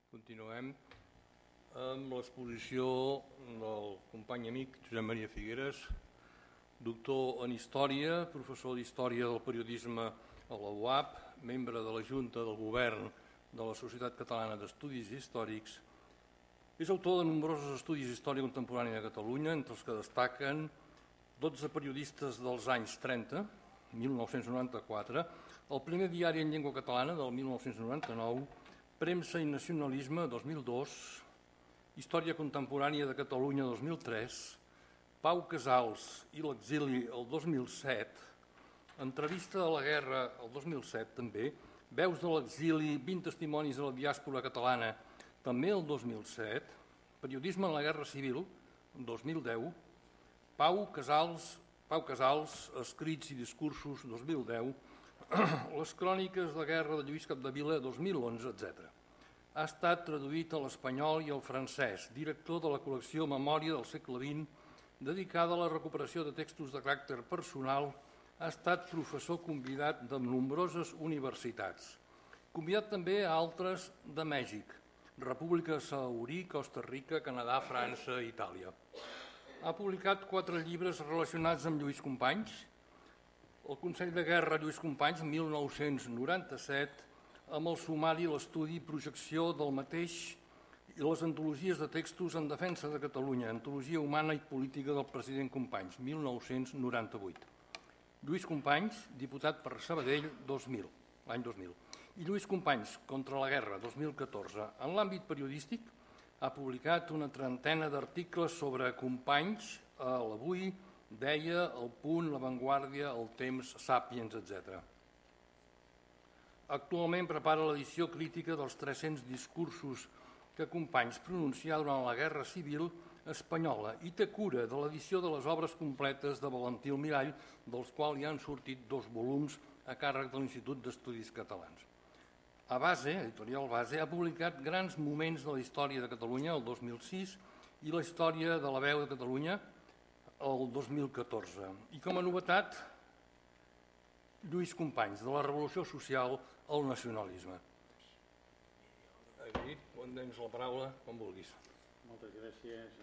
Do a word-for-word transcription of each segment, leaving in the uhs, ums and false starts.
Continuem amb l'exposició del company amic Josep Maria Figueres, doctor en Història, professor d'Història del Periodisme a la U A P, membre de la Junta del Govern de la Societat Catalana d'Estudis Històrics. És autor de nombrosos estudis d'història contemporània de Catalunya, entre els que destaquen dotze periodistes dels anys trenta, mil nou-cents noranta-quatre, el primer diari en llengua catalana del mil nou-cents noranta-nou, Premsa i Nacionalisme dos mil dos, Història contemporània de Catalunya dos mil tres, Pau Casals i l'exili el dos mil set, Entrevista a la guerra el dos mil set també, Veus de l'exili, vint testimonis de la diàspora catalana també el dos mil set, Periodisme en la guerra civil dos mil deu, Pau Casals, Pau Casals, Escrits i discursos dos mil deu, Les cròniques de guerra de Lluís Capdevila dos mil onze, etcètera. Ha estat traduït a l'espanyol i al francès, director de la col·lecció Memòria del segle vint, dedicada a la recuperació de textos de caràcter personal, ha estat professor convidat de nombroses universitats. Convidat també a altres de Mèxic, República Saudí, Costa Rica, Canadà, França i Itàlia. Ha publicat quatre llibres relacionats amb Lluís Companys, El Consell de Guerra Lluís Companys, mil nou-cents noranta-set, amb el sumari, l'estudi i projecció del mateix i les antologies de textos en defensa de Catalunya, Antologia humana i política del president Companys, mil nou-cents noranta-vuit. Lluís Companys, diputat per Sabadell, dos mil, l'any dos mil. I Lluís Companys, contra la guerra, dos mil catorze. En l'àmbit periodístic ha publicat una trentena d'articles sobre Companys a l'Avui, Deia, El Punt, La Vanguardia, El Temps, Sàpiens, etcètera. Actualment prepara l'edició crítica dels tres-cents discursos que Companys pronuncià durant la Guerra Civil espanyola i té cura de l'edició de les obres completes de Valentí Almirall, dels quals hi han sortit dos volums a càrrec de l'Institut d'Estudis Catalans. A Base, editorial Base, ha publicat grans moments de la història de Catalunya, el dos mil sis, i la història de la veu de Catalunya, el dos mil catorze. I com a novetat, Lluís Companys, de la Revolució Social al nacionalisme. David, quan tens la paraula, quan vulguis. Moltes gràcies,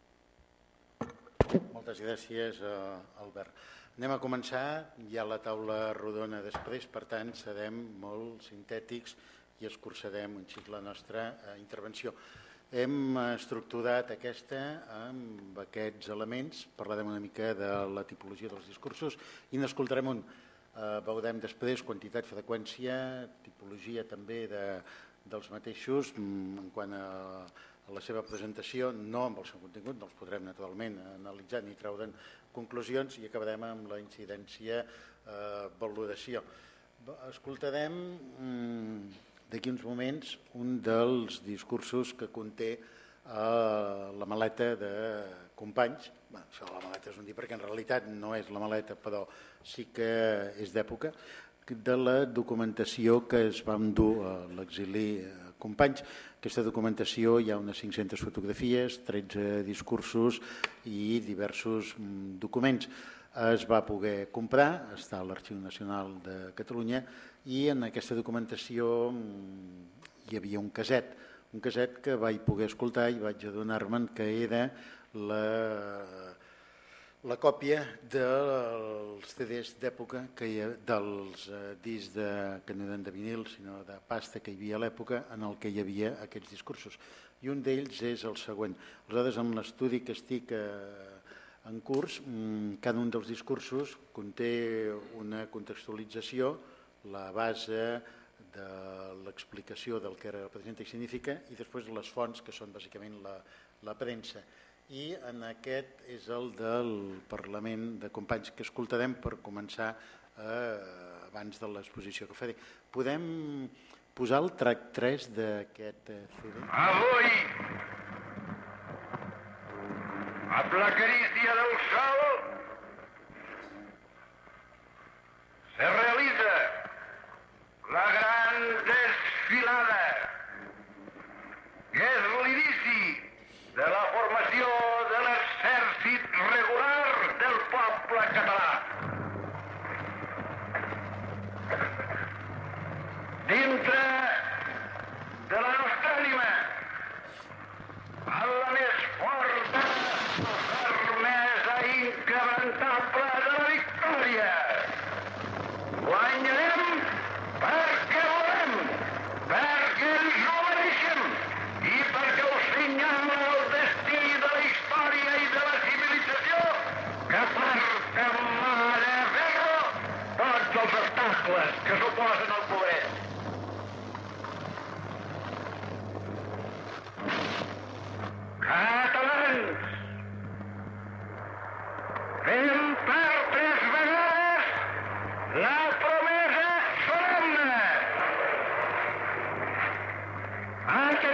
Moltes gràcies, Albert. Anem a començar, hi ha la taula rodona després, per tant, serem molt sintètics i escurçarem un xic la nostra intervenció. Hem estructurat aquesta amb aquests elements, parlarem una mica de la tipologia dels discursos i n'escoltarem un. Veurem després quantitat, freqüència, tipologia també dels mateixos en quant a la seva presentació, no amb el seu contingut, no els podrem naturalment analitzar ni treure'n conclusions i acabarem amb la incidència valoració. Escoltarem d'aquí uns moments un dels discursos que conté la maleta de Companys. Això de la maleta és un dir perquè en realitat no és la maleta, però sí que és d'època, de la documentació que es va endur a l'exili Companys. Aquesta documentació hi ha unes cinc-centes fotografies, tretze discursos i diversos documents. Es va poder comprar, està a l'Arxiu Nacional de Catalunya, i en aquesta documentació hi havia un caset, un caset que vaig poder escoltar i vaig adonar-me'n que era la, la còpia dels C Ds d'època, dels discs de, que no eren de vinil, sinó de pasta que hi havia a l'època en el que hi havia aquests discursos. I un d'ells és el següent. Aleshores, en l'estudi que estic en curs, cada un dels discursos conté una contextualització, la base de l'explicació del que representa i significa i després les fonts, que són bàsicament la, la premsa. I en aquest és el del Parlament de Companys que escoltarem per començar eh, abans de l'exposició que faré. Podem posar el track tres d'aquest C D? Avui, amb la carícia del sol, se realitza la gran desfilada, que és l'inici de la formació de l'exèrcit regular del poble català. Dintre de la nostra ànima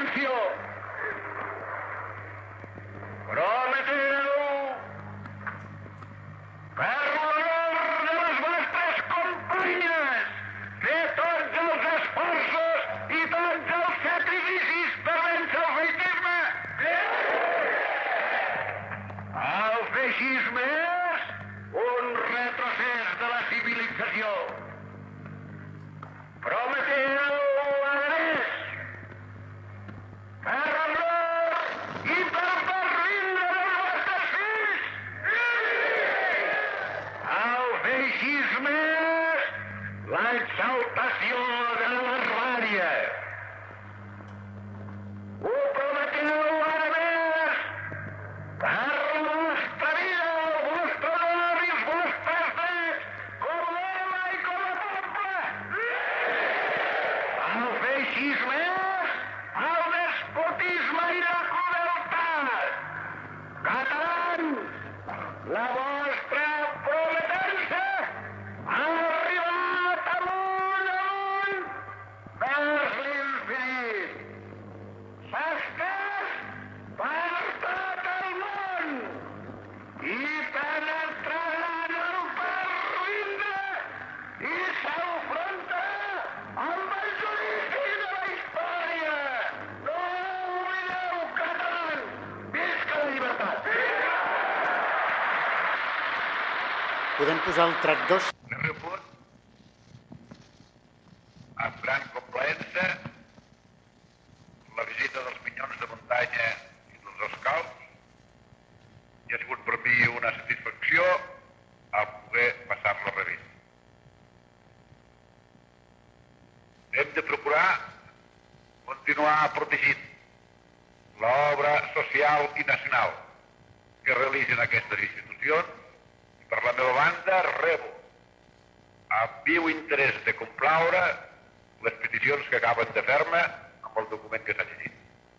Atenció! Prometeu per l'honor de les vostres companyes fer tots els esforços i tots els sacrificis per vèncer el feixisme. El feixisme és un retrocés de la civilització. Prometeu, a més, per l'honor i per pervindre dels vostres fills. El feixisme és l'exaltació de la barbàrie. Ho prometeu, ara més, per la vostra vida, el vostre honor i els vostres drets, com l'home i com a poble. El feixisme és el despotisme i la crueltat. Catalans, la vostra prometença ha arribat amunt, amunt, vers l'infinit. S'ha estès per tot el món i penetraran el pervindre i s'enfronta amb el judici de la història. No oblideu, catalans! Visca la llibertat! Podem posar el track dos? Darrer punt, amb gran complaença, la visita dels Minyons de Muntanya i dels Escalds, i ha sigut per mi una satisfacció a poder passar-la a revista. Hem de procurar continuar protegint l'obra social i nacional que realitzen aquestes institucions i per la meva banda rebo amb viu interès de complaure les peticions que acaben de fer-me amb el document que s'ha llegit.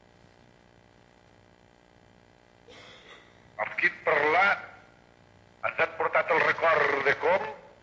Els que hem parlat ens han portat el record de com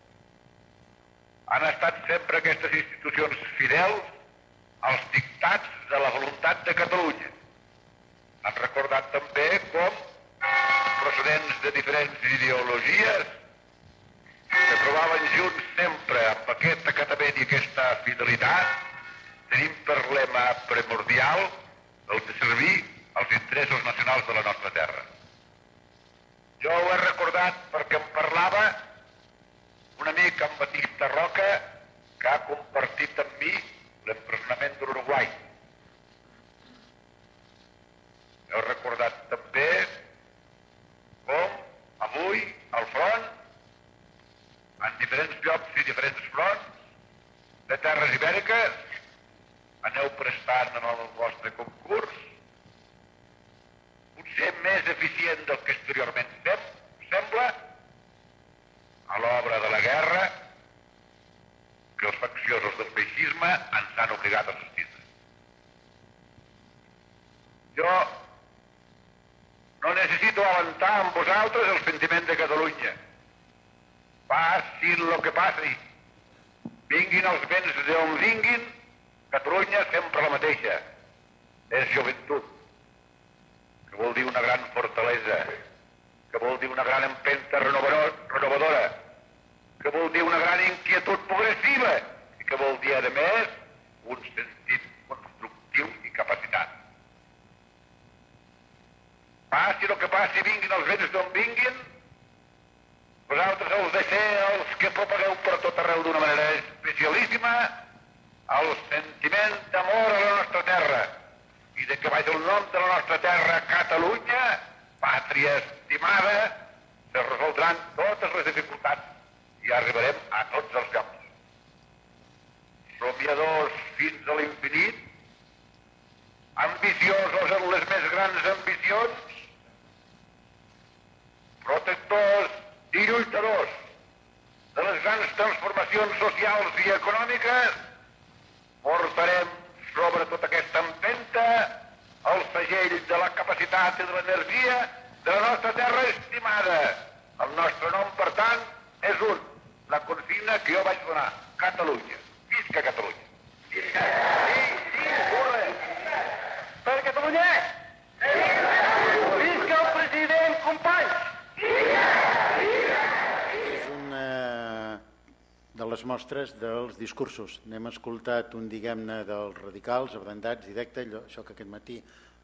han estat sempre aquestes institucions fidels als dictats de la voluntat de Catalunya. Han recordat també com, procedents de diferents ideologies, que trobaven junts sempre amb aquest acatament i aquesta fidelitat, tenim per lema primordial el de servir als interessos nacionals de la nostra terra. Jo ho he recordat perquè em parlava un amic, en Batista Roca, que ha compartit amb mi l'empresonament de l'Uruguai. He recordat també com avui al front, en diferents llocs i diferents fronts de terres ibèriques, aneu prestant en el vostre concurs, potser més eficient del que exteriorment fem, sembla, a l'obra de la guerra que els facciosos del feixisme ens han obligat a sostindre. Jo no necessito alentar amb vosaltres el sentiment de Catalunya. Passi el que passi, vinguin els vents d'on vinguin, Catalunya sempre la mateixa. És joventut, que vol dir una gran fortalesa, que vol dir una gran empenta renovadora, que vol dir una gran inquietud progressiva i que vol dir, a més, un sentit constructiu i capacitat. Passi el que passi, vinguin els vents d'on vinguin, vosaltres heu de ser els que propagueu per tot arreu d'una manera especialíssima el sentiment d'amor a la nostra terra i de que baix el nom de la nostra terra, Catalunya, pàtria estimada, se resoldran totes les dificultats i arribarem a tots els llocs. Somiadors fins a l'infinit, ambiciosos en les més grans ambicions, protectors i lluitadors de les grans transformacions socials i econòmiques, portarem sobre tota aquesta empenta el segell de la capacitat i de l'energia de la nostra terra estimada. El nostre nom, per tant, és un, la consigna que jo vaig donar, Catalunya. Visca Catalunya! Visca! Sí, sí, corre! mostres dels discursos. N'hem escoltat un, diguem-ne, dels radicals, abrandats, directe, això que aquest matí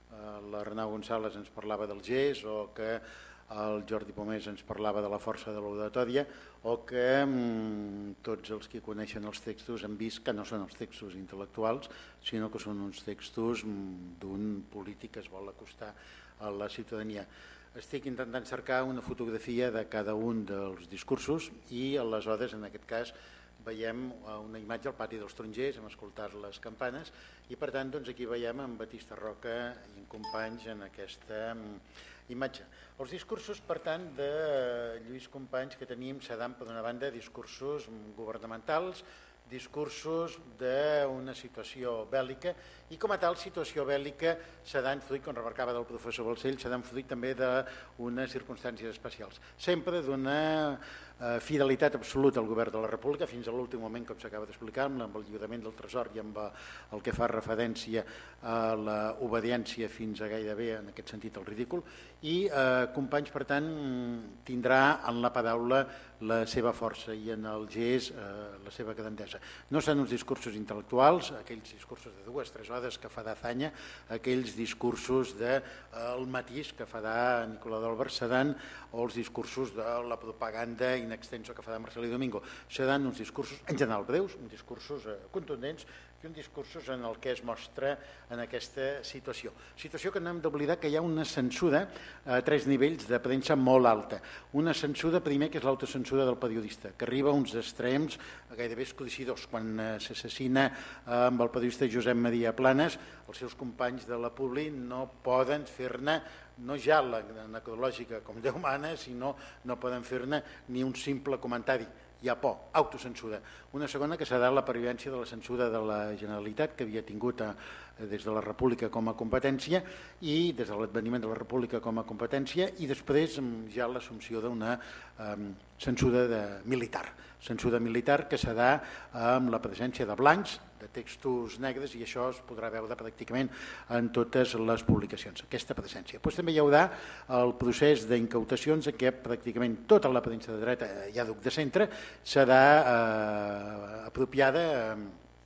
l'Arnau González ens parlava del G E S o que el Jordi Pomés ens parlava de la força de l'oratòria o que mm, tots els que coneixen els textos han vist que no són els textos intel·lectuals, sinó que són uns textos mm, d'un polític que es vol acostar a la ciutadania. Estic intentant cercar una fotografia de cada un dels discursos i aleshores, en aquest cas, veiem una imatge al pati dels Tarongers, hem escoltat les campanes i per tant doncs, aquí veiem en Batista Roca i en Companys en aquesta imatge. Els discursos, per tant, de Lluís Companys que tenim seran, per una banda, discursos governamentals, discursos d'una situació bèl·lica i com a tal situació bèl·lica seran fruit, com remarcava del professor Balcells, seran fruit també d'unes circumstàncies especials. Sempre d'una eh, fidelitat absoluta al govern de la República fins a l'últim moment, com s'acaba d'explicar, amb el lliurament del tresor i amb el que fa referència a l'obediència fins a gairebé, en aquest sentit, el ridícul. I eh, Companys, per tant, tindrà en la paraula la seva força i en el gest eh, la seva grandesa. No són uns discursos intel·lectuals, aquells discursos de dues, tres hores que farà Zanya, aquells discursos del de, matís que farà Nicolau d'Olwer, seran o els discursos de la propaganda in extenso que farà Marcelí Domingo. Seran uns discursos en general breus, uns discursos eh, contundents i uns discursos en el que es mostra en aquesta situació. Situació que no hem d'oblidar que hi ha una censura a tres nivells de premsa molt alta. Una censura, primer, que és l'autocensura del periodista, que arriba a uns extrems gairebé escodiciadors. Quan eh, s'assassina eh, amb el periodista Josep Maria Planes, els seus companys de la Publi no poden fer-ne no ja la necrològica com Déu mana, sinó no poden fer-ne ni un simple comentari. Hi ha por, autocensura. Una segona que serà la pervivència de la censura de la Generalitat que havia tingut a, des de la República com a competència i des de l'adveniment de la República com a competència i després ja l'assumpció d'una um, censura de, militar. Censura militar que serà amb la presència de blancs, de textos negres i això es podrà veure pràcticament en totes les publicacions, aquesta presència. Després també hi haurà el procés d'incautacions en què pràcticament tota la premsa de dreta i àdhuc de centre serà eh, apropiada eh,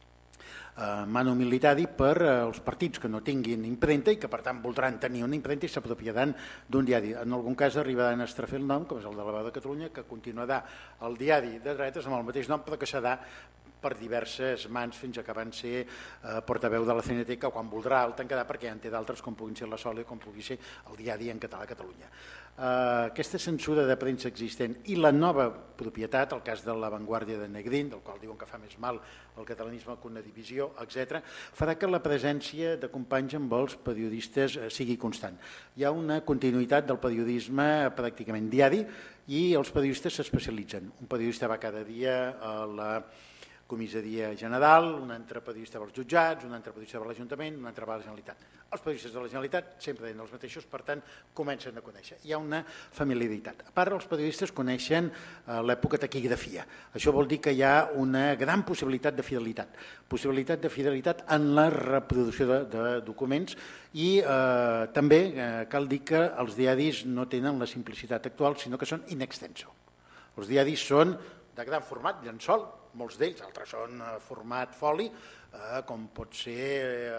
manu militari per als partits que no tinguin impremta i que per tant voldran tenir una impremta i s'apropiaran d'un diari. En algun cas arribaran a estrafer el nom, com és el de la Veu de Catalunya, que continuarà el diari de dretes amb el mateix nom però que serà per diverses mans fins a que van ser eh, portaveu de la C N T, que quan voldrà el tancarà perquè ja en té d'altres com puguin ser la Sole, com pugui ser el diari en català a Catalunya. Eh, aquesta censura de premsa existent i la nova propietat, el cas de La Vanguardia de Negrín, del qual diuen que fa més mal el catalanisme que una divisió, etcètera, farà que la presència de Companys amb els periodistes eh, sigui constant. Hi ha una continuïtat del periodisme pràcticament diari i els periodistes s'especialitzen. Un periodista va cada dia a la comissaria general, un altre periodista dels jutjats, un altre periodista de l'Ajuntament, un altre va a la Generalitat. Els periodistes de la Generalitat sempre tenen els mateixos, per tant, comencen a conèixer. Hi ha una familiaritat. A part, els periodistes coneixen eh, l'època taquigrafia. Això vol dir que hi ha una gran possibilitat de fidelitat. Possibilitat de fidelitat en la reproducció de, de documents i eh, també eh, cal dir que els diaris no tenen la simplicitat actual, sinó que són in extenso. Els diaris són de gran format, llençol, molts d'ells, altres són format foli, eh, com pot ser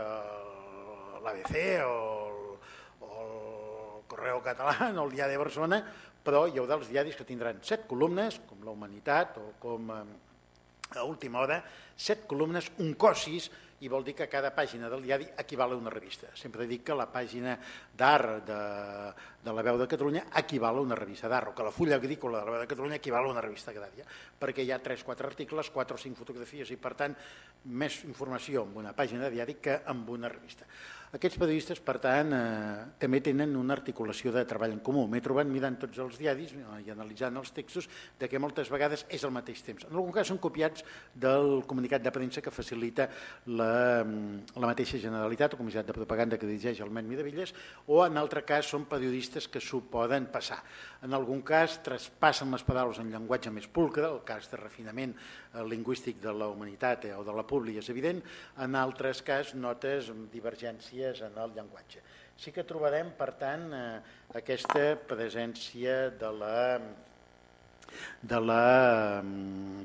eh, l'A B C o el, o el Correu Català o el Diari de Barcelona, però hi haurà els diaris que tindran set columnes, com La Humanitat o com eh, a Última Hora, set columnes, un cossis, i vol dir que cada pàgina del diari equival a una revista. Sempre dic que la pàgina d'Art de, de la Veu de Catalunya equival a una revista d'Art, o que la fulla agrícola de la Veu de Catalunya equival a una revista agrària, perquè hi ha tres o quatre articles, quatre o cinc fotografies i, per tant, més informació en una pàgina de diari que en una revista. Aquests periodistes, per tant, eh, també tenen una articulació de treball en comú. M'he trobat mirant tots els diaris i analitzant els textos de que moltes vegades és al mateix temps. En algun cas són copiats del comunicat de premsa que facilita la, la mateixa Generalitat o Comissió de Propaganda que dirigeix el Met Miravilles, o en altre cas són periodistes que s'ho poden passar. En algun cas traspassen les paraules en llenguatge més pulcre, el cas de refinament lingüístic de La Humanitat o de la Publi és evident, en altres cas notes divergències en el llenguatge. Sí que trobarem, per tant, eh, aquesta presència de la, de la,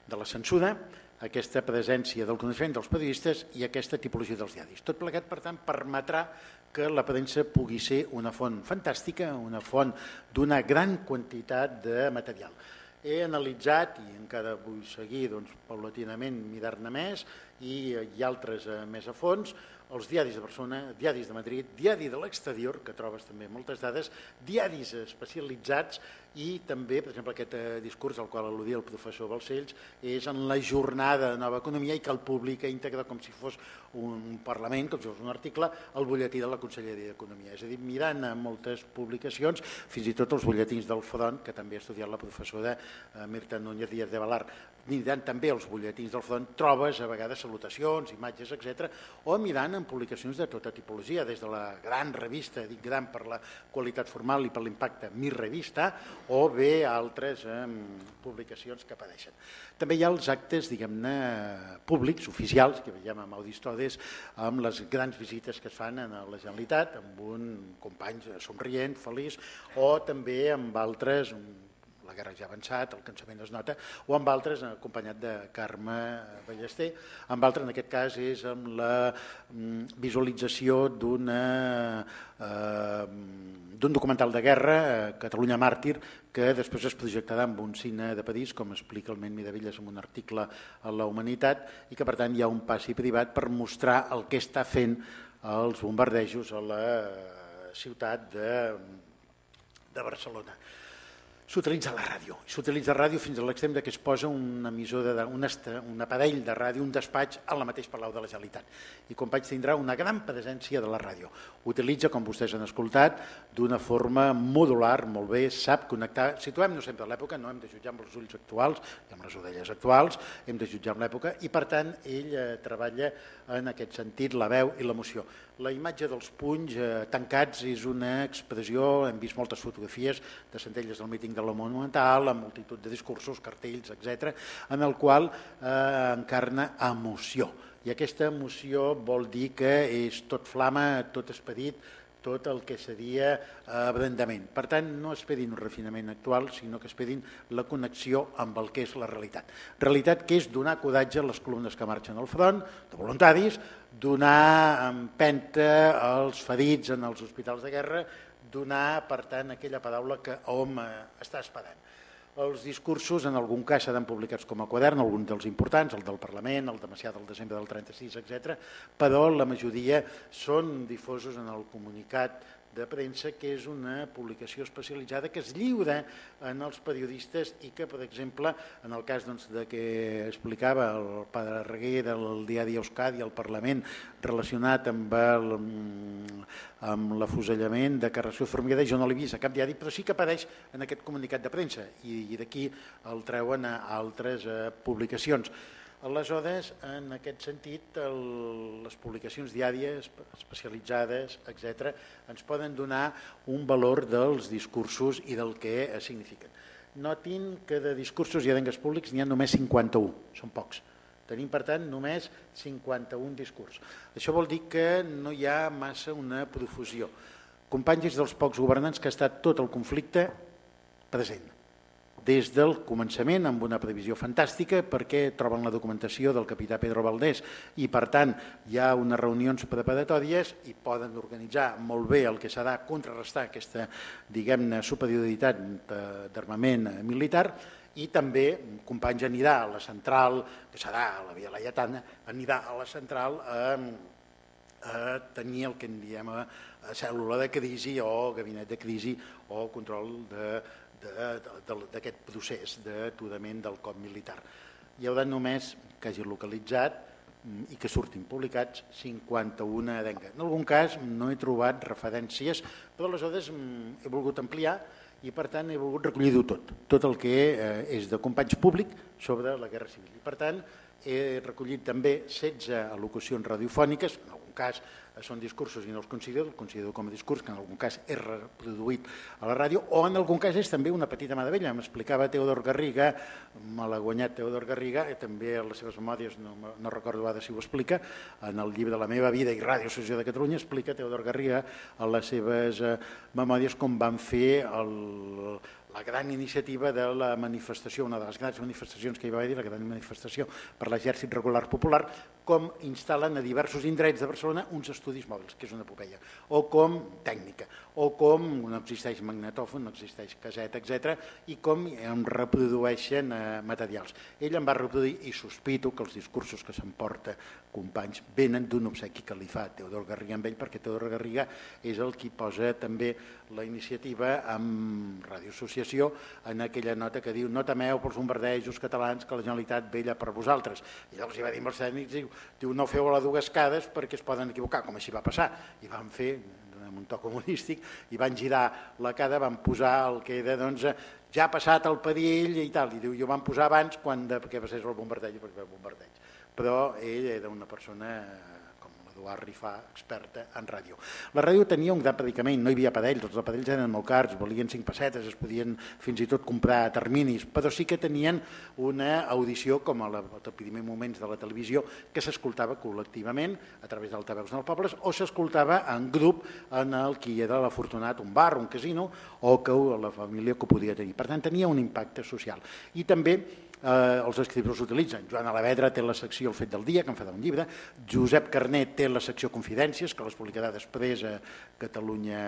de la censura, aquesta presència del coneixement dels periodistes i aquesta tipologia dels diaris. Tot plegat, per tant, permetrà que la premsa pugui ser una font fantàstica, una font d'una gran quantitat de material. He analitzat, i encara vull seguir doncs, paulatinament, mirar-ne més, i, i altres eh, més a fons, els diaris de Barcelona, diaris de Madrid, diari de l'exterior, que trobes també moltes dades, diaris especialitzats i també, per exemple, aquest eh, discurs al qual al·ludia el professor Balcells és en la jornada de Nova Economia i que el publica íntegre com si fos un Parlament, com si fos un article, al butlletí de la Conselleria d'Economia. És a dir, mirant a moltes publicacions, fins i tot els butlletins del Front, que també ha estudiat la professora eh, Mirta Núñez Díaz de Valar, mirant també els butlletins del Front, trobes a vegades salutacions, imatges, etcètera, o mirant en publicacions de tota tipologia, des de la gran revista, dic gran per la qualitat formal i per l'impacte, Mi Revista, o bé altres eh, publicacions que apareixen. També hi ha els actes, diguem-ne, públics, oficials, que veiem amb Audistodes, amb les grans visites que es fan a la Generalitat, amb un company somrient, feliç, o també amb altres, la guerra ja ha avançat, el cansament es nota, o amb altres, acompanyat de Carme Ballester, amb altres, en aquest cas, és amb la visualització d'una eh, d'un documental de guerra, Catalunya Màrtir, que després es projectarà amb un cine de París, com explica el Ment Miravilles en un article a La Humanitat, i que per tant hi ha un passi privat per mostrar el que està fent els bombardejos a la ciutat de, de Barcelona. S'utilitza la ràdio. S'utilitza la ràdio fins a l'extrem que es posa un emissor, de, un, un aparell de ràdio, un despatx al mateix Palau de la Generalitat. I Companys tindrà una gran presència de la ràdio. Utilitza, com vostès han escoltat, d'una forma modular, molt bé, sap connectar. Situem-nos sempre a l'època, no hem de jutjar amb els ulls actuals i amb les orelles actuals, hem de jutjar amb l'època i, per tant, ell eh, treballa en aquest sentit la veu i l'emoció. La imatge dels punys eh, tancats és una expressió, hem vist moltes fotografies de centelles del míting de la Monumental, amb multitud de discursos, cartells, etcètera, en el qual eh, encarna emoció. I aquesta emoció vol dir que és tot flama, tot esperit, tot el que seria abrandament. Per tant, no esperin un refinament actual, sinó que esperin la connexió amb el que és la realitat. Realitat que és donar coratge a les columnes que marxen al front, de voluntaris, donar empenta als ferits en els hospitals de guerra, donar, per tant, aquella paraula que hom està esperant. Els discursos, en algun cas, seran publicats com a quadern, alguns dels importants, el del Parlament, el de Macià del desembre del trenta-sis, etcètera, però la majoria són difosos en el comunicat de premsa, que és una publicació especialitzada que es lliura en els periodistes i que, per exemple, en el cas doncs, de que explicava el Pare Reguer del diari Euskadi al Parlament relacionat amb el, amb l'afusellament de Carrasco i Formiguera, jo no l'he vist a cap diari, però sí que apareix en aquest comunicat de premsa i, i d'aquí el treuen a altres eh, publicacions. Aleshores, en aquest sentit, el, les publicacions diàries, especialitzades, etcètera, ens poden donar un valor dels discursos i del que signifiquen. Notin que de discursos i arengues públics n'hi ha només cinquanta-un, són pocs. Tenim, per tant, només cinquanta-un discurs. Això vol dir que no hi ha massa una profusió. Companys dels pocs governants que ha estat tot el conflicte present. Des del començament, amb una previsió fantàstica, perquè troben la documentació del capità Pedro Valdés i, per tant, hi ha unes reunions preparatòries i poden organitzar molt bé el que serà contrarrestar aquesta, diguem-ne, superioritat d'armament militar i també, Companys anirà a la central, que serà a la Via Laietana, anirà a la central a, a tenir el que en diem a, a cèl·lula de crisi o gabinet de crisi o control de d'aquest procés d'aturament del cop militar. Hi haurà només que hagi localitzat i que surtin publicats cinquanta-una arengues. En algun cas no he trobat referències, però aleshores he volgut ampliar i per tant he volgut recollir-ho tot, tot el que és de companys públic sobre la Guerra Civil. I per tant he recollit també setze al·locucions radiofòniques, en algun cas són discursos i no els considero, el considero com a discurs que en algun cas és reproduït a la ràdio o en algun cas és també una petita meravella. M'explicava Teodor Garriga, me l'ha guanyat Teodor Garriga, també a les seves memòries, no, no recordo ara si ho explica, en el llibre La meva vida i Ràdio Associació de Catalunya explica Teodor Garriga a les seves memòries com van fer el, la gran iniciativa de la manifestació, una de les grans manifestacions que hi va haver, la gran manifestació per l'Exèrcit Regular Popular, com instal·len a diversos indrets de Barcelona uns estudis mòbils, que és una epopeia, o com tècnica, o com no existeix magnetòfon, no existeix caseta, etcètera, i com em reprodueixen eh, materials. Ell em va reproduir, i sospito que els discursos que s'emporta Companys venen d'un obsequi que li fa Teodor Garriga amb ell, perquè Teodor Garriga és el qui posa també la iniciativa amb Ràdio Associació en aquella nota que diu no temeu pels bombardejos catalans que la Generalitat vella per vosaltres. I llavors hi va dir amb els tècnics, diu, diu no feu a les dues cades perquè es poden equivocar, com així va passar. I van fer amb un to comunístic i van girar la cada, van posar el que era doncs, ja ha passat el perill i tal, i diu, jo van posar abans quan de, perquè passés el bombardeig, perquè el bombardeig. Però ell era una persona com l'Eduard Rifà, experta en ràdio. La ràdio tenia un gran predicament, no hi havia aparells, els aparells eren molt cars, valien cinc pessetes, es podien fins i tot comprar a terminis, però sí que tenien una audició, com a els primers moments de la televisió, que s'escoltava col·lectivament a través d'altaveus dels pobles, o s'escoltava en grup en el qui era l'afortunat, un bar, un casino, o que la família que ho podia tenir. Per tant, tenia un impacte social. I també Eh, els escriptors l'utilitzen. Joan Alavedra té la secció El fet del dia, que en fa d'un llibre. Josep Carnet té la secció Confidències, que les publicarà després a Catalunya,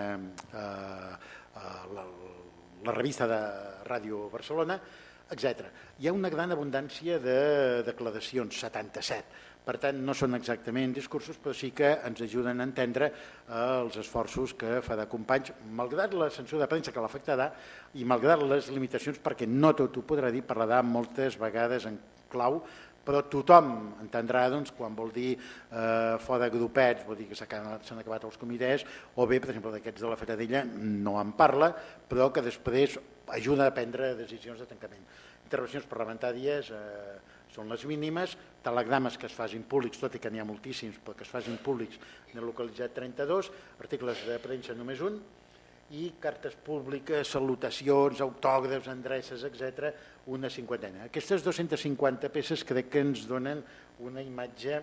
eh, a la, la revista de Ràdio Barcelona, etcètera. Hi ha una gran abundància de declaracions, setanta-set. Per tant, no són exactament discursos, però sí que ens ajuden a entendre els esforços que fa de Companys, malgrat la censura de premsa que l'afectarà i malgrat les limitacions, perquè no tot ho podrà dir, parlarà moltes vegades en clau, però tothom entendrà doncs, quan vol dir eh, fora grupets, vol dir que s'han acabat els comitès, o bé, per exemple, d'aquests de la Fetadella no en parla, però que després ajuda a prendre decisions de tancament. Intervencions parlamentàries eh, són les mínimes, telegrames que es facin públics, tot i que n'hi ha moltíssims, però que es facin públics, n'he localitzat trenta-dos, articles de premsa només un, i cartes públiques, salutacions, autògrafs, endreces, etcètera, una cinquantena. Aquestes dues-centes cinquanta peces crec que ens donen una imatge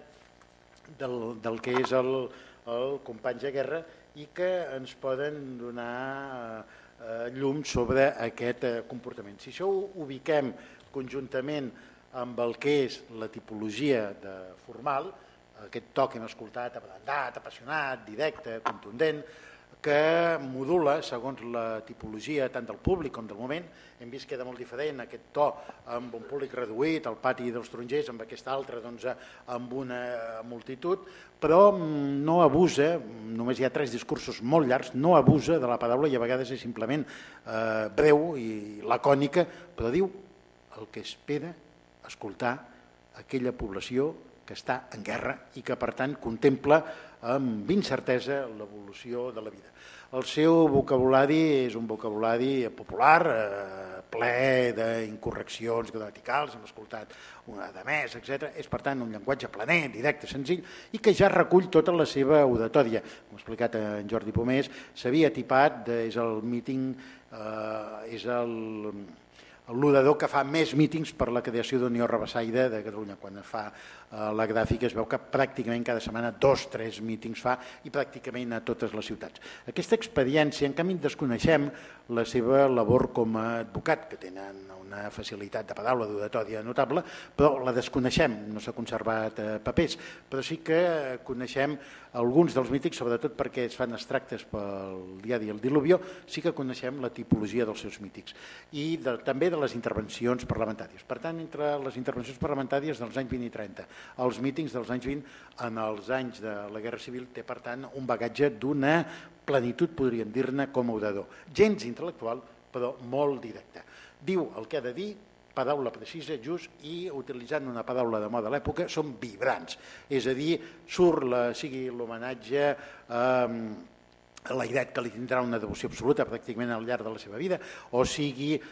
del, del que és el, el Companys de Guerra i que ens poden donar eh, llum sobre aquest eh, comportament. Si això ho ubiquem conjuntament amb el que és la tipologia de formal, aquest to que hem escoltat, abrandat, apassionat, directe, contundent, que modula segons la tipologia tant del públic com del moment. Hem vist que era molt diferent aquest to amb un públic reduït, al pati dels Tarongers, amb aquest altre doncs, amb una multitud, però no abusa, només hi ha tres discursos molt llargs, no abusa de la paraula i a vegades és simplement eh, breu i lacònica, però diu el que espera escoltar aquella població que està en guerra i que, per tant, contempla amb incertesa l'evolució de la vida. El seu vocabulari és un vocabulari popular, eh, ple d'incorreccions gramaticals, hem escoltat una de més, etcètera. És, per tant, un llenguatge planer, directe, senzill, i que ja recull tota la seva oratòria. Com ha explicat en Jordi Pomés, s'havia tipat, de, és el míting, eh, és el... l'orador que fa més mítings per la creació d'Unió Rabassaire de Catalunya. Quan es fa eh, la gràfica es veu que pràcticament cada setmana dos o tres mítings fa i pràcticament a totes les ciutats. Aquesta experiència, en canvi, desconeixem la seva labor com a advocat, que tenen una facilitat de paraula, d'oratòria notable, però la desconeixem, no s'ha conservat eh, papers, però sí que coneixem alguns dels mítings, sobretot perquè es fan extractes pel diari El Diluvio, sí que coneixem la tipologia dels seus mítings i de, també de les intervencions parlamentàries. Per tant, entre les intervencions parlamentàries dels anys vint i trenta, els mítings dels anys vint en els anys de la Guerra Civil, té, per tant, un bagatge d'una plenitud, podríem dir-ne, com a orador. Gens intel·lectual, però molt directe. Diu el que ha de dir, paraula precisa, just, i utilitzant una paraula de moda a l'època, són vibrants. És a dir, surt, la, sigui l'homenatge eh, a la idea que li tindrà una devoció absoluta pràcticament al llarg de la seva vida, o sigui eh,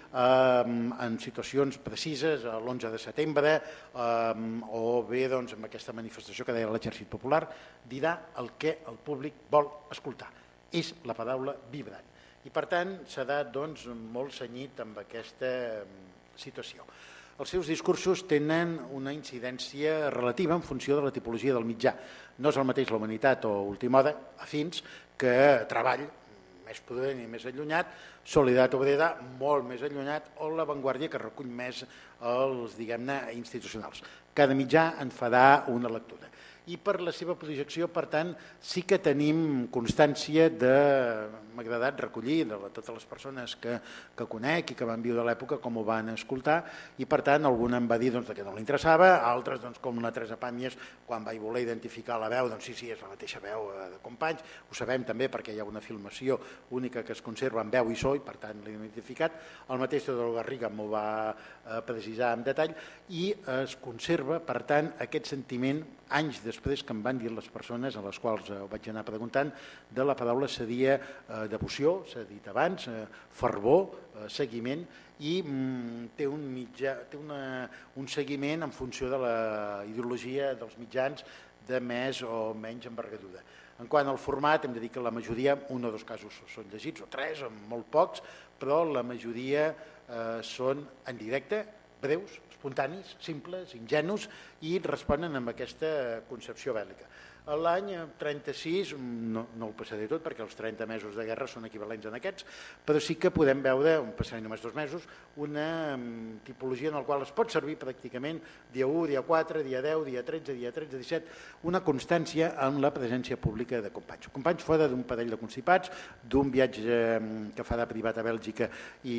en situacions precises, l'onze de setembre, eh, o bé doncs, amb aquesta manifestació que deia l'Exèrcit Popular, dirà el que el públic vol escoltar. És la paraula vibrant. I per tant serà doncs, molt cenyit amb aquesta situació. Els seus discursos tenen una incidència relativa en funció de la tipologia del mitjà. No és el mateix La Humanitat o Última Hora, afins, que Treball, més prudent i més allunyat, Solidaritat Obrera, molt més allunyat, o La Vanguardia, que recull més els, diguem-ne, institucionals. Cada mitjà en farà una lectura. I per la seva projecció, per tant, sí que tenim constància de... M'ha agradat recollir de totes les persones que, que conec i que van viure l'època com ho van escoltar, i per tant alguna em va dir doncs, que no li interessava, altres doncs, com la Teresa Pàmies, quan vaig voler identificar la veu, doncs sí, sí, és la mateixa veu de Companys, ho sabem també perquè hi ha una filmació única que es conserva en veu i so, i per tant l'he identificat, el mateix Teodor Garriga m'ho va eh, precisar en detall, i es conserva, per tant, aquest sentiment anys després que em van dir les persones a les quals ho vaig anar preguntant, de la paraula seria eh, devoció, s'ha dit abans, eh, fervor, eh, seguiment, i mm, té, un, mitjà, té una, un seguiment en funció de la ideologia dels mitjans de més o menys envergadura. En quant al format, hem de dir que la majoria, un o dos casos són llegits, o tres, o molt pocs, però la majoria eh, són en directe, breus, espontanis, simples, ingenus, i responen amb aquesta concepció bèl·lica. L'any trenta-sis, no, no el passaré tot perquè els trenta mesos de guerra són equivalents a aquests, però sí que podem veure, un passaré només dos mesos, una tipologia en la qual es pot servir pràcticament dia u, dia quatre, dia deu, dia tretze, dia tretze, disset, una constància en la presència pública de Companys. Companys fora d'un parell de constipats, d'un viatge que farà privat a Bèlgica i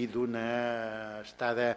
d'una estada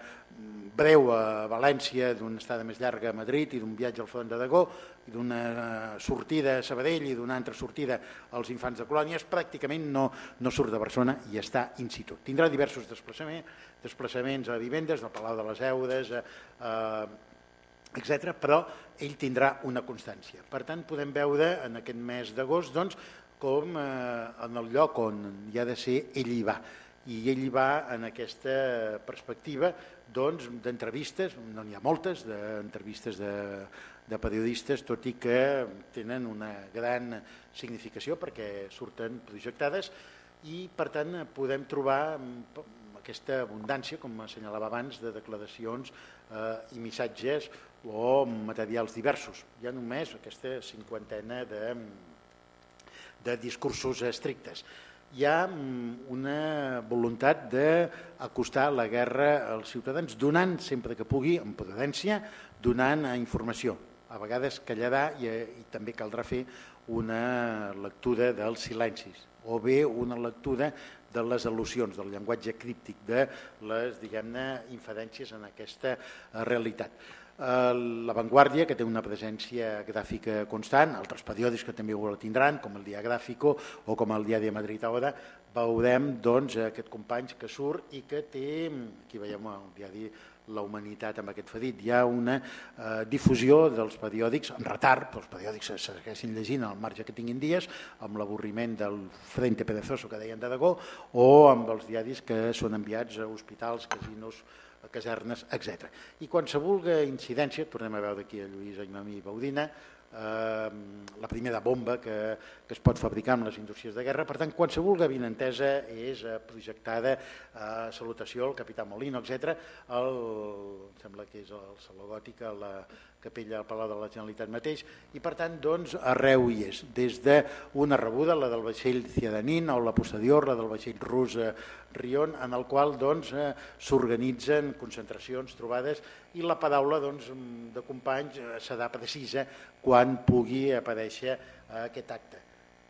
breu a València, d'una estada més llarga a Madrid i d'un viatge al Front d'Aragó, i d'una sortida a Sabadell i d'una altra sortida als infants de colònies, pràcticament no, no surt de Barcelona i està in situ. Tindrà diversos desplaçaments, desplaçaments a vivendes, del Palau de les Eudes, eh, etcètera, però ell tindrà una constància. Per tant, podem veure en aquest mes d'agost doncs, com eh, en el lloc on hi ha de ser, ell hi va. I ell hi va en aquesta perspectiva doncs, d'entrevistes, no n'hi ha moltes, d'entrevistes de, de periodistes, tot i que tenen una gran significació perquè surten projectades i, per tant, podem trobar aquesta abundància, com assenyalava abans, de declaracions eh, i missatges o materials diversos. Hi ha només aquesta cinquantena de, de discursos estrictes. Hi ha una voluntat d'acostar la guerra als ciutadans, donant sempre que pugui, amb prudència, donant informació. A vegades callarà i, i també caldrà fer una lectura dels silencis o bé una lectura de les al·lusions, del llenguatge críptic, de les, diguem-ne, inferències en aquesta realitat. La Vanguardia, que té una presència gràfica constant, altres periòdics que també ho tindran, com el Dia Gráfico o com el Diari de Madrid Ahora, veurem doncs, aquest Companys que surt i que té, aquí veiem el diari La Humanitat amb aquest ferit, hi ha una eh, difusió dels periòdics, en retard, però els periòdics se segueixin llegint al marge que tinguin dies, amb l'avorriment del Frente Perezoso que deien d'Aragó, o amb els diaris que són enviats a hospitals, casinos, a casernes, etcètera. I qualsevol incidència, tornem a veure aquí a Lluís Aimamí Baudina, eh, la primera bomba que, que es pot fabricar amb les indústries de guerra, per tant, qualsevol gavinantesa és eh, projectada a eh, salutació al capità Molino, etcètera. El, sembla que és el Saló Gòtic, la capella al Palau de la Generalitat mateix, i per tant, doncs, arreu hi és, des d'una rebuda, la del vaixell Ciadanín, o la posterior, la del vaixell rus eh, Rion, en el qual doncs, eh, s'organitzen concentracions, trobades, i la paraula doncs, de Companys eh, serà precisa quan pugui aparèixer eh, aquest acte.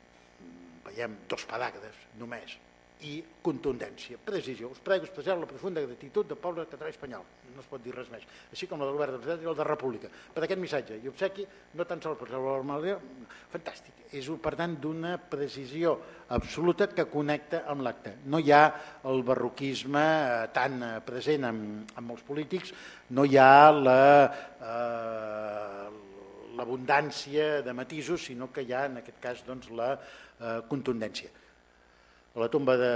Veiem dos paràgrafs només, i contundència, precisió. Us prego expressar la profunda gratitud del poble català i espanyol, no es pot dir res més, així com el govern de la Generalitat i el de la República, per aquest missatge i obsequi, no tan sols per la fantàstic, és per tant d'una precisió absoluta que connecta amb l'acte. No hi ha el barroquisme tan present en, en molts polítics, no hi ha la, eh, l'abundància de matisos, sinó que hi ha en aquest cas doncs, la eh, contundència. A la tomba de,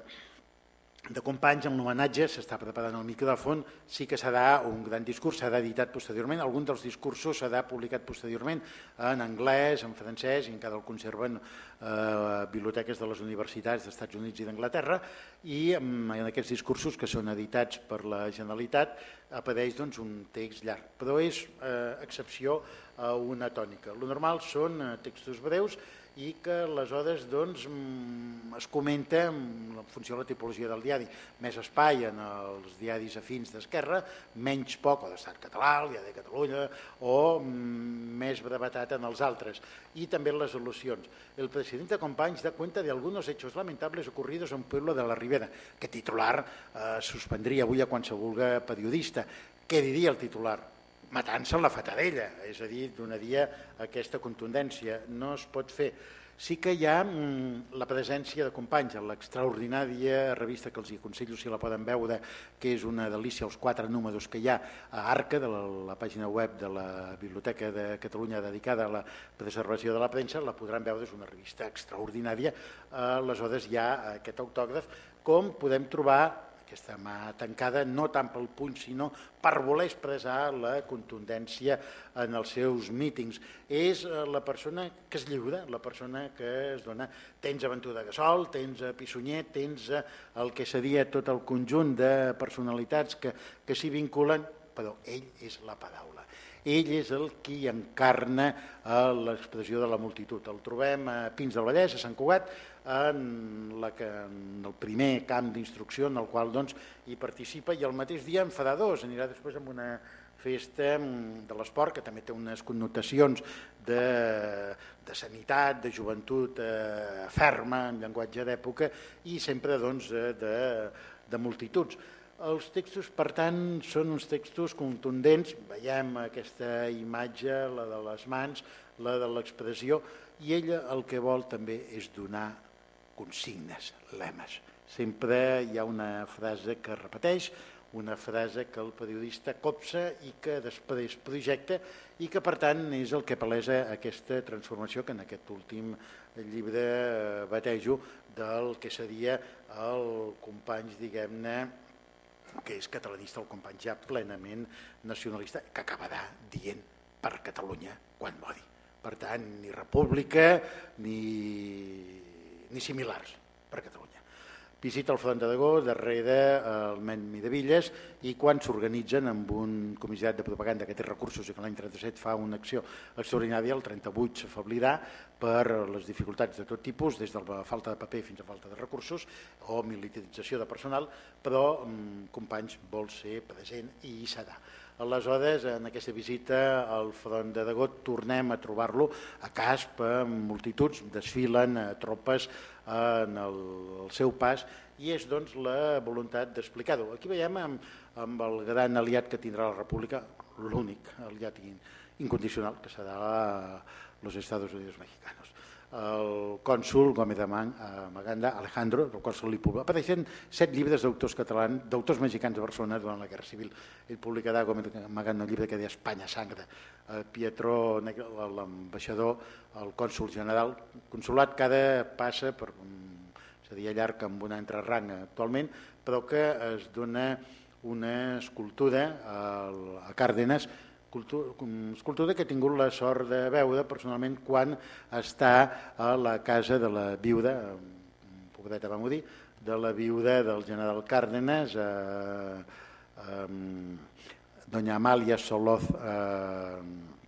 de Companys, en l'homenatge, s'està preparant el micròfon, sí que serà un gran discurs, serà editat posteriorment, algun dels discursos serà publicat posteriorment en anglès, en francès, i encara el conserven eh, biblioteques de les universitats dels Estats Units i d'Anglaterra, i en aquests discursos, que són editats per la Generalitat, apareix doncs, un text llarg, però és eh, excepció a una tònica. El normal són eh, textos breus i que aleshores doncs, es comenta en funció de la tipologia del diari. Més espai en els diaris afins d'Esquerra, menys poc o d'Estat Català, el Diari de Catalunya, o més brevetat en els altres. Y también las soluciones. El presidente Companys da cuenta de algunos hechos lamentables ocurridos en un pueblo de la Ribera, que titular eh, suspendria avui a qualsevol periodista. Què diria el titular? Matant-se en la fatadella, és a dir, donaria aquesta contundència. No es pot fer. Sí que hi ha mm, la presència de Companys en l'extraordinària revista que els aconsello si la poden veure, que és una delícia, els quatre números que hi ha a Arca, de la, la pàgina web de la Biblioteca de Catalunya dedicada a la preservació de la premsa, la podran veure, és una revista extraordinària. Aleshores hi ha aquest autògraf, com podem trobar aquesta mà tancada, no tant pel puny, sinó per voler expressar la contundència en els seus mítings. És la persona que es lliura, la persona que es dona. Tens a Ventura de Gassol, tens a Pissunyer, tens el que seria tot el conjunt de personalitats que, que s'hi vinculen, però ell és la paraula. Ell és el qui encarna l'expressió de la multitud. El trobem a Pins del Vallès, a Sant Cugat, en, la que, en el primer camp d'instrucció en el qual doncs, hi participa, i el mateix dia en farà dos, anirà després amb una festa de l'esport que també té unes connotacions de, de sanitat, de joventut eh, ferma, en llenguatge d'època, i sempre doncs, de, de multituds. Els textos, per tant, són uns textos contundents. Veiem aquesta imatge, la de les mans, la de l'expressió, i ella el que vol també és donar consignes, lemes. Sempre hi ha una frase que repeteix, una frase que el periodista copsa i que després projecta i que, per tant, és el que palesa aquesta transformació que en aquest últim llibre batejo del que seria el Companys, diguem-ne, que és catalanista, el Companys ja plenament nacionalista, que acabarà dient per Catalunya quan mori. Per tant, ni república ni, ni similars per Catalunya. Visita el Front d'Aragó, darrere el Ment Miravilles, i quan s'organitzen amb un comissariat de propaganda que té recursos i que l'any trenta-set fa una acció extraordinària, el trenta-vuit s'afablirà per les dificultats de tot tipus, des de la falta de paper fins a falta de recursos o militarització de personal, però Companys vol ser present i hi serà. Aleshores, en aquesta visita al Front d'Aragó tornem a trobar-lo a Casp, amb multituds, desfilen tropes en el, el seu pas, i és doncs la voluntat d'explicar-ho. Aquí veiem amb, amb el gran aliat que tindrà la República, l'únic aliat incondicional, que serà los Estados Unidos Mexicanos. El cònsol Gómez de Maganda, Alejandro, del qual se li publica. Apareixen set llibres d'autors catalans, d'autors mexicans de Barcelona durant la Guerra Civil. Ell publicarà Gómez de Maganda un llibre que deia Espanya Sangre. Pietro, l'ambaixador, el cònsol general, consolat que ara passa per seria llarg amb un altre rang actualment, però que es dona una escultura a Càrdenas, escultura que he tingut la sort de veure personalment quan està a la casa de la viuda, pobreta va morir, de la viuda del general Cárdenas, eh, eh, doña Amalia Soloz eh,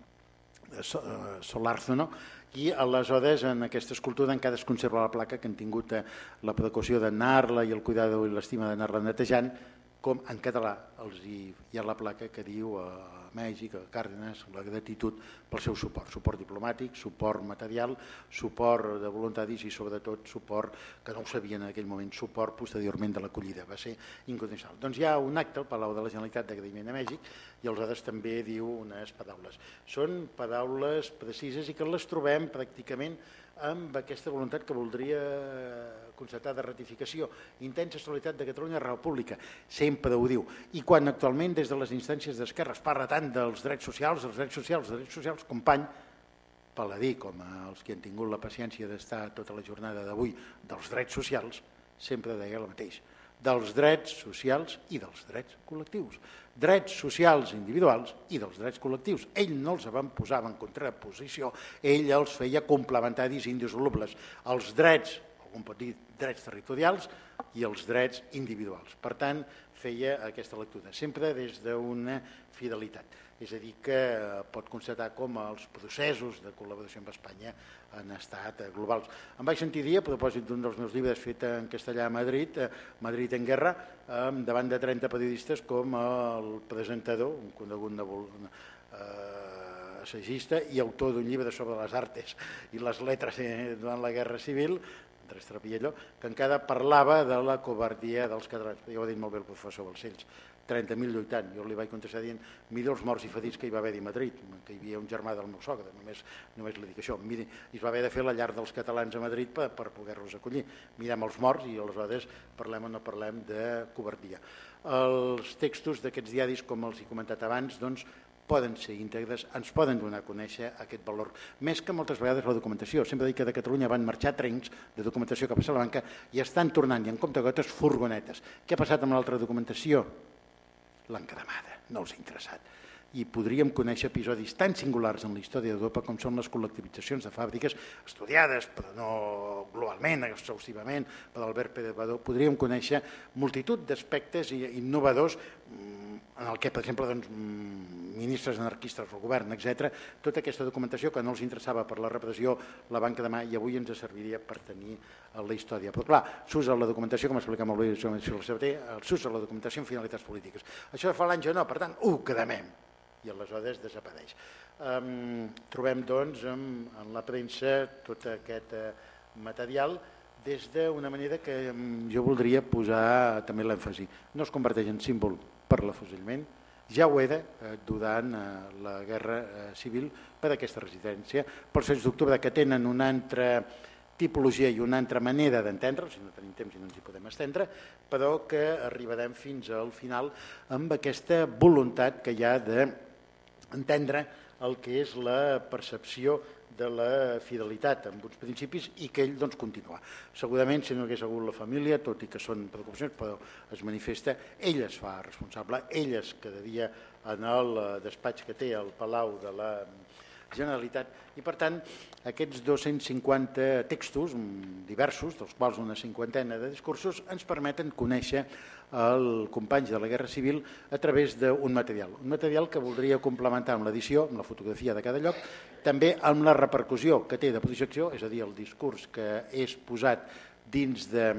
Solárzono, i aleshores en aquesta escultura encara es conserva la placa que han tingut la precaució d'anar-la i el cuidado i l'estima d'anar-la netejant, com en català els hi, hi ha la placa que diu a Mèxic, a Cárdenas, la gratitud pel seu suport, suport diplomàtic, suport material, suport de voluntaris i sobretot suport, que no ho sabien en aquell moment, suport posteriorment de l'acollida, va ser incondicional. Doncs hi ha un acte al Palau de la Generalitat d'agraïment a Mèxic i aleshores també diu unes paraules. Són paraules precises i que les trobem pràcticament amb aquesta voluntat que voldria constatar de ratificació. Intensa solidaritat de Catalunya República, sempre ho diu. I quan actualment des de les instàncies d'Esquerra es parla tant dels drets socials, els drets socials, els drets socials, Company, paladí com els que han tingut la paciència d'estar tota la jornada d'avui dels drets socials, sempre deia el mateix, dels drets socials i dels drets col·lectius. Drets socials individuals i dels drets col·lectius. Ell no els van posar en contraposició, ell els feia complementaris indissolubles. Els drets, algun pot dir drets territorials i els drets individuals. Per tant, feia aquesta lectura, sempre des d'una fidelitat. És a dir, que pot constatar com els processos de col·laboració amb Espanya han estat globals. Em vaig sentir dir, a propòsit d'un dels meus llibres fet en castellà a Madrid, Madrid en guerra, davant de trenta periodistes, com el presentador, un conegut assagista i autor d'un llibre sobre les artes i les lletres durant la Guerra Civil, Andrés Trapiello, que encara parlava de la covardia dels catalans. Ja ho ha dit molt bé el professor Balcells, trenta mil lluitant. Jo li vaig contestar dient mira els morts i ferits que hi va haver-hi a Madrid, que hi havia un germà del meu sogre, només, només li dic això. Miri, es va haver de fer la llar dels catalans a Madrid per, per poder-los acollir. Mirem els morts i aleshores parlem o no parlem de covardia. Els textos d'aquests diaris, com els he comentat abans, doncs, poden ser íntegres, ens poden donar a conèixer aquest valor. Més que moltes vegades la documentació. Sempre dic que de Catalunya van marxar trens de documentació cap a Salamanca i estan tornant, i en comptagotes, furgonetes. Què ha passat amb l'altra documentació? L'han cremada, no els ha interessat. I podríem conèixer episodis tan singulars en la història d'Europa com són les col·lectivitzacions de fàbriques estudiades, però no globalment, exhaustivament, per Albert Pérez Vadó. Podríem conèixer multitud d'aspectes innovadors en el que, per exemple, doncs, ministres anarquistes del govern, etcètera. Tota aquesta documentació que no els interessava per la repressió la van cremar i avui ens serviria per tenir la història. Però clar, s'usa la documentació, com explica molt bé el senyor Sabater, s'usa la documentació amb finalitats polítiques. Això fa l'any no, per tant, ho cremem. I aleshores desapareix. Um, trobem, doncs, en, en la premsa tot aquest uh, material des d'una manera que um, jo voldria posar també l'èmfasi. No es converteix en símbol per l'afusellament, ja ho era uh, durant uh, la Guerra uh, Civil per aquesta resistència, pels setze d'octubre, que tenen una altra tipologia i una altra manera d'entendre, si no tenim temps i no ens hi podem estendre, però que arribarem fins al final amb aquesta voluntat que hi ha de entendre el que és la percepció de la fidelitat amb uns principis i que ell doncs, continua. Segurament, si no hagués hagut la família, tot i que són preocupacions, però es manifesta, ell es fa responsable, ell es quedaria en el despatx que té al Palau de la Generalitat i, per tant, aquests dos-cents cinquanta textos diversos, dels quals una cinquantena de discursos, ens permeten conèixer el company de la Guerra Civil a través d'un material. Un material que voldria complementar amb l'edició, amb la fotografia de cada lloc, també amb la repercussió que té de projecció, és a dir, el discurs que és posat dins de,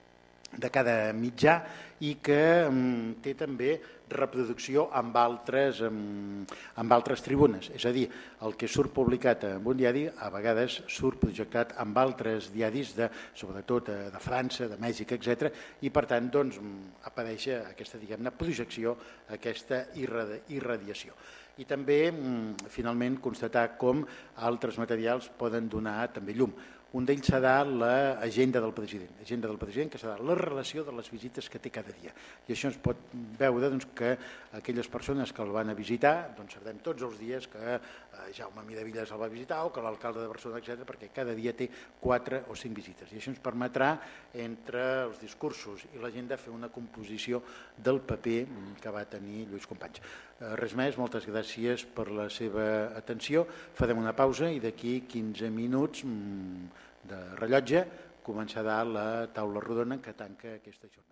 de cada mitjà i que um, té també reproducció amb altres, um, amb altres tribunes. És a dir, el que surt publicat en un diari a vegades surt projectat amb altres diaris, de, sobretot de França, de Mèxic, etcètera. I per tant doncs, apareix aquesta diguem-ne projecció, aquesta irradiació. I també, finalment, constatar com altres materials poden donar també llum. Un d'ells serà l'agenda del president, l'agenda del president que serà la relació de les visites que té cada dia. I això ens pot veure doncs, que aquelles persones que el van a visitar, doncs sabrem tots els dies que Jaume Miravillas el va visitar o que l'alcalde de Barcelona, etcètera, perquè cada dia té quatre o cinc visites. I això ens permetrà, entre els discursos i l'agenda, fer una composició del paper que va tenir Lluís Companys. Res més, moltes gràcies per la seva atenció. Farem una pausa i d'aquí quinze minuts de rellotge començarà la taula rodona que tanca aquesta jornada.